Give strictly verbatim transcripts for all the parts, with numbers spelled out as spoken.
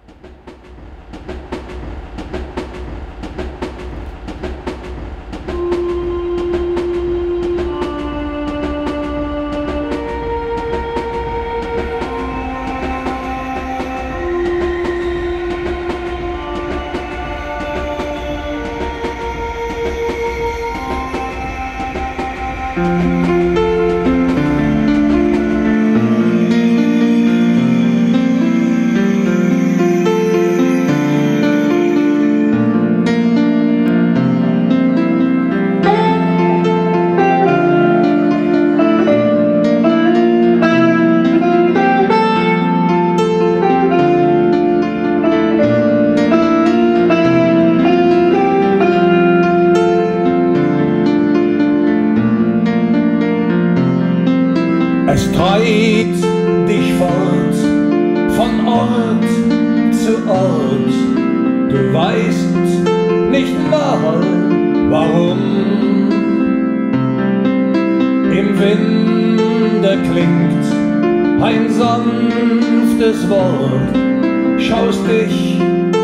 Es treibt dich fort, von Ort zu Ort. Du weißt nicht mal, warum. Im Winde klingt ein sanftes Wort, schaust dich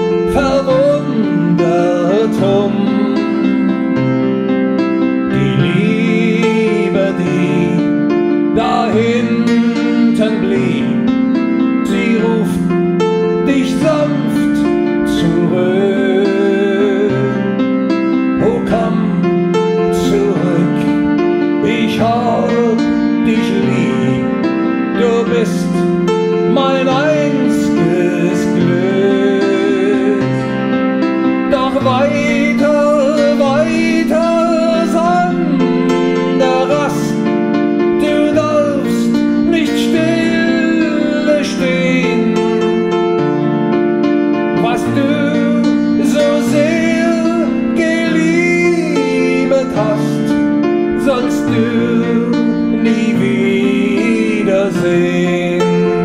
verwundert um. Die Liebe, die da hinten blieb, sie ruft dich sanft zurück. Oh, komm zurück, ich hab dich lieb, du bist mein einziges Glück. Doch weiter, weiter sander Rast, sollst du nie wiedersehen.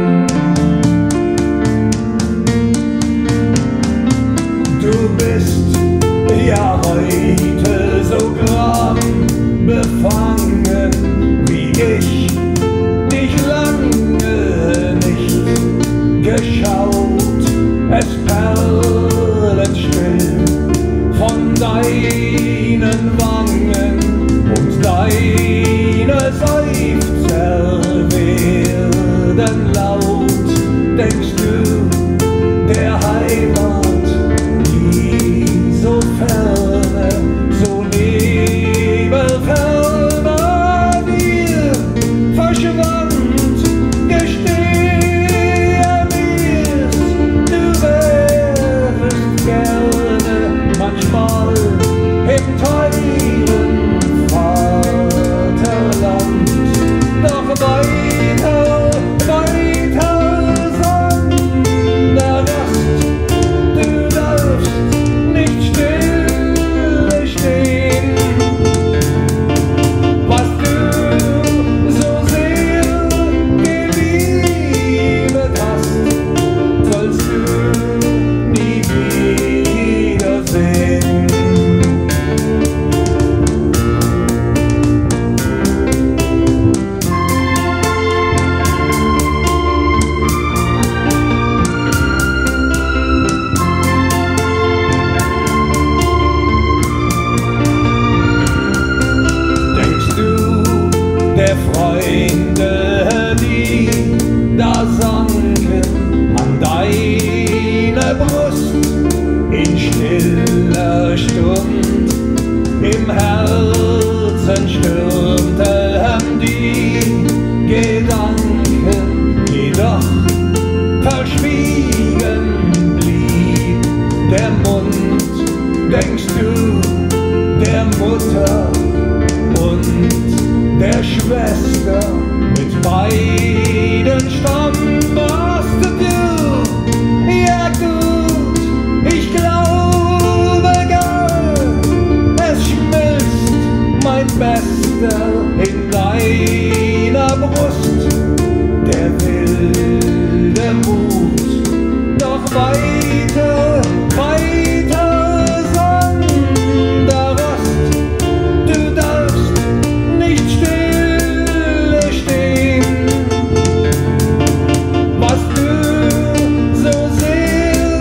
Du bist ja heute so gram befangen, wie ich dich lange nicht geschaut. Es perlen still von deinen Wangen, deine Seufzer werden laut. Denkst du der Heimat, die so ferne, so nebelferne dir verschwand? Gestehe mir's, du wärst gerne manchmal im Teilen doch weiter, weiter sander Rast, du darfst nicht stille stehen. Was du so sehr geliebt hast, sollst du nie wiedersehen. Der Freunde, die da sanken an deiner Brust, in stiller Stund, im Herzen stürmten die Gedanken, jedoch verschwiegen blieb der Mund. Denkst du der Mutter und der Schwester, mit beiden stammst du? Ja gut, ich glaube gar, es schmilzt mein Bester in deiner Brust. Der wilde Mut, doch weiter, weiter sander Rast, du darfst nicht stille stehen. Was du so sehr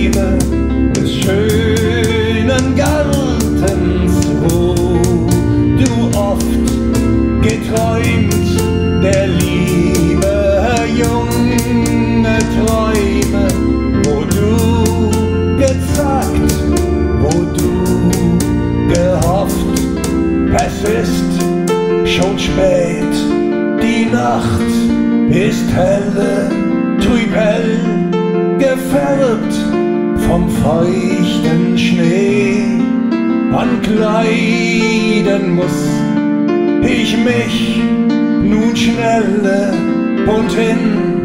Träume des schönen Gartens, wo du oft geträumt der Liebe, junge Träume, wo du gezagt, wo du gehofft. Es ist schon spät, die Nacht ist helle, trüb hell, gefärbt vom feuchten Schnee. An Kleiden muss ich mich nun schnelle und in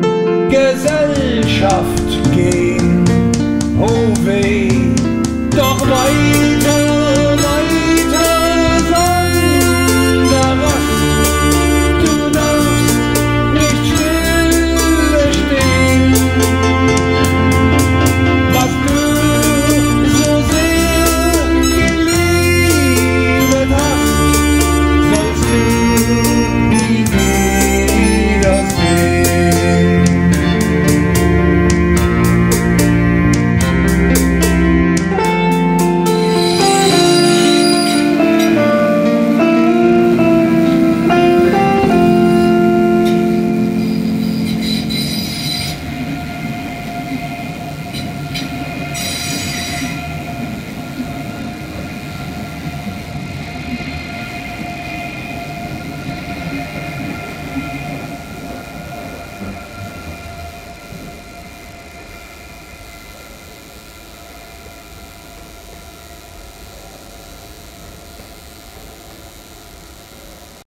Gesellschaft gehen. Oh weh, doch weiß